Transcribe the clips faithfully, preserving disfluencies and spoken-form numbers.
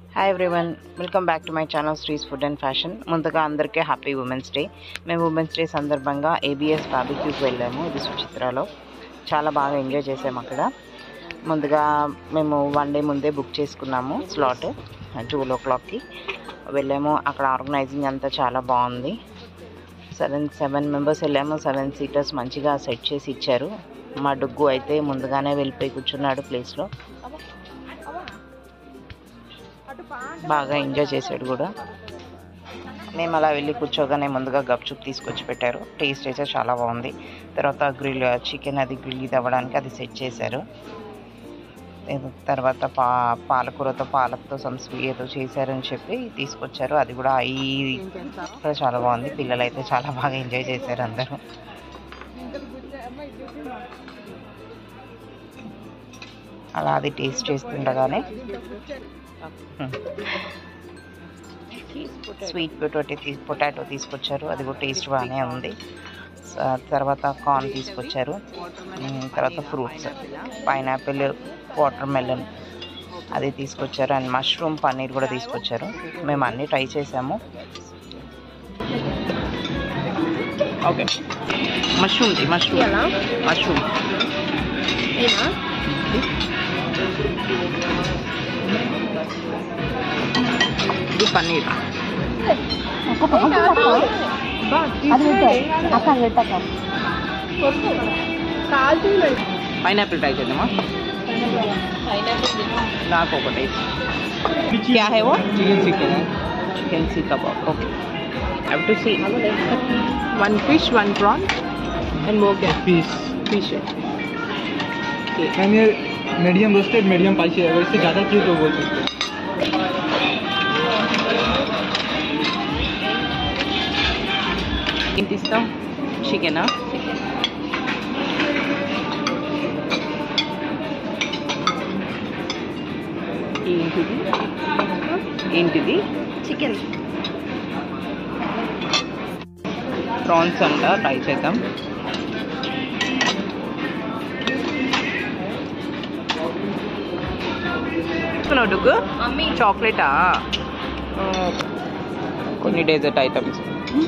Hi everyone, welcome back to my channel street food and fashion. ముందుగా అందరికీ happy women's day. మేము women's day సందర్భంగా ABS బార్బిక్యూకి వెళ్ళాము. ఇది సుచిత్రాలో చాలా బాగా ఎంజాయ్ చేసాము. అక్కడ ముందుగా మేము వన్ డే ముందే బుక్ చేసుకున్నాము స్లాట్. ట్వెల్వ్ ఓ క్లాక్కి వెళ్ళాము. అక్కడ ఆర్గనైజింగ్ అంతా చాలా బాగుంది. సెవెన్ సెవెన్ మెంబర్స్ వెళ్ళాము. సెవెన్ సీటర్స్ మంచిగా సెట్ చేసి ఇచ్చారు. మా డుగ్గు అయితే ముందుగానే వెళ్ళిపోయి కూర్చున్నాడు ప్లేస్లో. బాగా ఎంజాయ్ చేశాడు కూడా. మేము అలా వెళ్ళి కూర్చోగానే ముందుగా గప్చుప్ తీసుకొచ్చి పెట్టారు. టేస్ట్ అయితే చాలా బాగుంది. తర్వాత గ్రిల్ చికెన్ అది గ్రిల్ ఇది అవ్వడానికి అది సెట్ చేశారు. తర్వాత పా పాలకూరతో పాలకతో సంస్వీ ఏదో చేశారని చెప్పి తీసుకొచ్చారు. అది కూడా ఈ చాలా బాగుంది. పిల్లలు అయితే చాలా బాగా ఎంజాయ్ చేశారు అందరూ. అలా అది టేస్ట్ చేస్తుండగానే స్వీట్ పొటాటో పొటాటో తీసుకొచ్చారు. అది కూడా టేస్ట్ బాగానే ఉంది. తర్వాత కార్న్ తీసుకొచ్చారు. తర్వాత ఫ్రూట్స్ పైనాపిల్, వాటర్ మెలన్ అది తీసుకొచ్చారు. అండ్ మష్రూమ్ పన్నీర్ కూడా తీసుకొచ్చారు. మేము అన్నీ ట్రై చేసాము. ఓకే, మష్రూమ్ మష్రూమ్ మష్రూమ్ ఇది పన్నీర్. పైనాపిల్ ట్రై చేద్దామా? నాకు ఒకటి क्या है वो? Chicken seekh chicken seekh kebab. Okay, have to see. one fish, one prawn and more क्या? fish fish. ओके, मैम ये मीडियम रोस्टेड मीडियम स्पाइसी है. अगर इससे ज़्यादा चाहिए तो बोल सकते हैं. ఏంటి ఇస్తాం? చికెనా? ఏంటిది ఏంటిది చికెన్ ప్రాన్స్ అంట. ట్రై చేద్దాం. డుగ్గు చాక్లెటా? కొన్ని డెజర్ట్ ఐటమ్స్,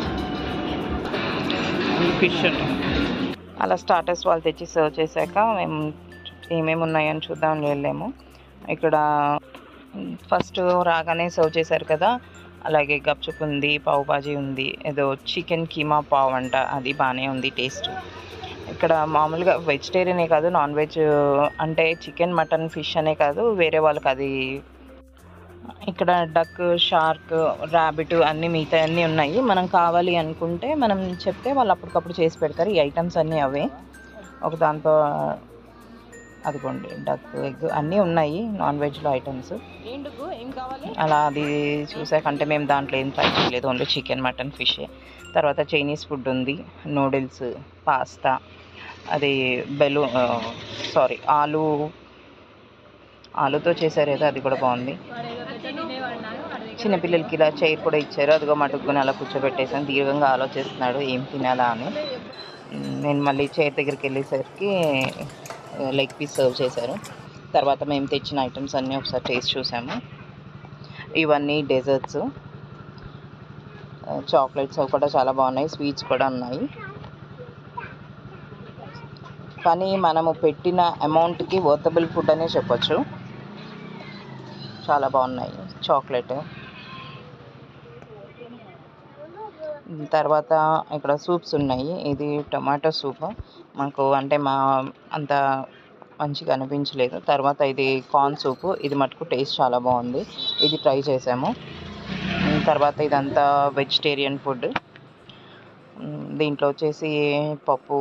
ఫిష్. అలా స్టార్టర్స్ వాళ్ళు తెచ్చి సర్వ్ చేశాక మేము ఏమేమి ఉన్నాయని చూద్దాం వెళ్ళాము. ఇక్కడ ఫస్ట్ రాగానే సర్వ్ చేశారు కదా. అలాగే గప్చుప్ ఉంది, పావు బాజీ ఉంది, ఏదో చికెన్ కీమా పావ్ అంట. అది బాగానే ఉంది టేస్ట్. ఇక్కడ మామూలుగా వెజిటేరియనే కాదు, నాన్ వెజ్ అంటే చికెన్, మటన్, ఫిష్ అనే కాదు, వేరే వాళ్ళకి అది ఇక్కడ డక్, షార్క్, ర్యాబిట్ అన్నీ మిగతా అన్నీ ఉన్నాయి. మనం కావాలి అనుకుంటే మనం చెప్తే వాళ్ళు అప్పటికప్పుడు చేసి పెడతారు. ఈ ఐటమ్స్ అన్నీ అవే. ఒక దాంతో అదిగోండి డక్, ఎగ్ అన్నీ ఉన్నాయి నాన్ వెజ్లో ఐటమ్స్. అలా అది చూసాకంటే మేము దాంట్లో ఏం ట్రై చేయలేదు. Only chicken, mutton, fish. తర్వాత చైనీస్ ఫుడ్ ఉంది. నూడిల్స్, పాస్తా, అది బెలూ సారీ ఆలు ఆలుతో చేశారు ఏదో, అది కూడా బాగుంది. చిన్నపిల్లలకి ఇలా చైర్ కూడా ఇచ్చారు. అదిగో మటుక్కుని అలా కూర్చోబెట్టేసాను. దీర్ఘంగా ఆలోచిస్తున్నాడు ఏం తినాలా అని. నేను మళ్ళీ చైర్ దగ్గరికి వెళ్ళేసరికి లెగ్ పీస్ సర్వ్ చేశారు. తర్వాత మేము తెచ్చిన ఐటమ్స్ అన్నీ ఒకసారి టేస్ట్ చూసాము. ఇవన్నీ డెజర్ట్స్, చాక్లెట్స్ కూడా చాలా బాగున్నాయి. స్వీట్స్ కూడా ఉన్నాయి. కానీ మనము పెట్టిన అమౌంట్కి వర్తబుల్ ఫుడ్ అనే చెప్పొచ్చు. చాలా బాగున్నాయి. చాక్లెట్, తర్వాత ఇక్కడ సూప్స్ ఉన్నాయి. ఇది టొమాటో సూప్. మాకు అంటే మా అంత మంచిగా అనిపించలేదు. తర్వాత ఇది కార్న్ సూపు. ఇది మటుకు టేస్ట్ చాలా బాగుంది. ఇది ట్రై చేసాము. తర్వాత ఇదంతా వెజిటేరియన్ ఫుడ్. దీంట్లో వచ్చేసి పప్పు,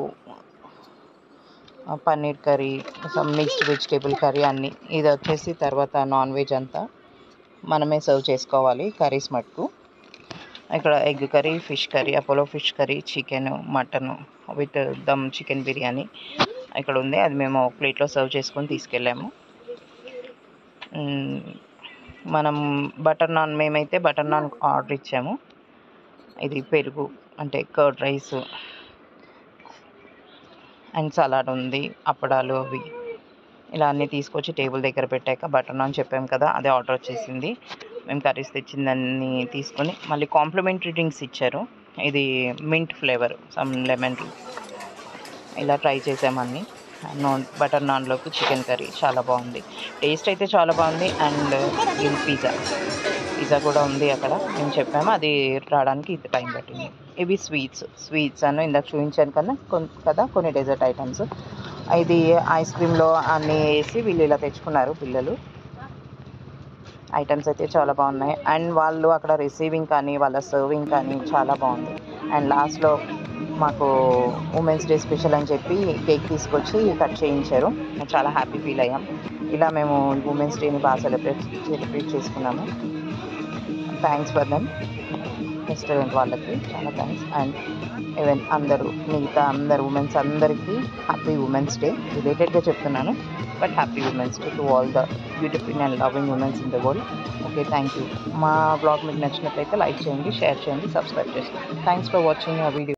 paneer curry, mixed vegetable curry అన్నీ. ఇది వచ్చేసి తర్వాత నాన్ వెజ్ అంతా మనమే సర్వ్ చేసుకోవాలి. కర్రీస్ మటుకు ఇక్కడ egg curry, fish curry, Apollo fish curry, chicken, mutton with dum chicken biryani ఇక్కడ ఉంది. అది మేము ఒక ప్లేట్లో సర్వ్ చేసుకొని తీసుకెళ్ళాము. మనం బటర్ నాన్, మేమైతే బటర్ నాన్ ఆర్డర్ ఇచ్చాము. ఇది పెరుగు అంటే కర్డ్ రైస్ అండ్ సలాడ్ ఉంది, అప్పడాలు అవి ఇలా అన్నీ తీసుకొచ్చి టేబుల్ దగ్గర పెట్టాక బటర్ నాన్ చెప్పాము కదా, అదే ఆర్డర్ వచ్చేసింది. మేము కర్రీస్ తెచ్చిందాన్ని తీసుకొని మళ్ళీ కాంప్లిమెంటరీ డ్రింక్స్ ఇచ్చారు. ఇది మింట్ ఫ్లేవర్, సమ్ లెమన్ ఇలా ట్రై చేసామన్నీ. నాన్ బటర్ నాన్లోకి చికెన్ కర్రీ చాలా బాగుంది. టేస్ట్ అయితే చాలా బాగుంది. అండ్ ఇది పిజ్జా పిజ్జా కూడా ఉంది అక్కడ. మేము చెప్పాము, అది రావడానికి ఇంత టైం పట్టింది. ఇవి స్వీట్స్ స్వీట్స్ అని ఇందాక చూపించాను కన్నా కదా కొన్ని డెజర్ట్ ఐటమ్స్. ఇది ఐస్ క్రీమ్లో అన్నీ వేసి వీళ్ళు ఇలా తెచ్చుకున్నారు పిల్లలు. ఐటమ్స్ అయితే చాలా బాగున్నాయి. అండ్ వాళ్ళు అక్కడ రిసీవింగ్ కానీ వాళ్ళ సర్వింగ్ కానీ చాలా బాగుంది. అండ్ లాస్ట్లో మాకు ఉమెన్స్ డే స్పెషల్ అని చెప్పి కేక్ తీసుకొచ్చి కట్ చేయించారు. చాలా హ్యాపీ ఫీల్ అయ్యాం. ఇలా మేము ఉమెన్స్ డేని బాగా సెలబ్రేట్ సెలబ్రేట్ చేసుకున్నాము. థ్యాంక్స్ ఫర్ దెమ్, రెస్టారెంట్ వాళ్ళకి చాలా థ్యాంక్స్. అండ్ ఈవెన్ అందరూ మిగతా అందరు ఉమెన్స్ అందరికీ హ్యాపీ ఉమెన్స్ డే. రిలేటెడ్గా చెప్తున్నాను, but happy women's day to all the beautiful and loving women's in the world. Okay, thank you. మా బ్లాగ్ మీకు నచ్చినట్లయితే లైక్ చేయండి, షేర్ చేయండి, సబ్స్క్రైబ్ చేసుకోండి. థ్యాంక్స్ ఫర్ వాచింగ్ ఆ వీడియో.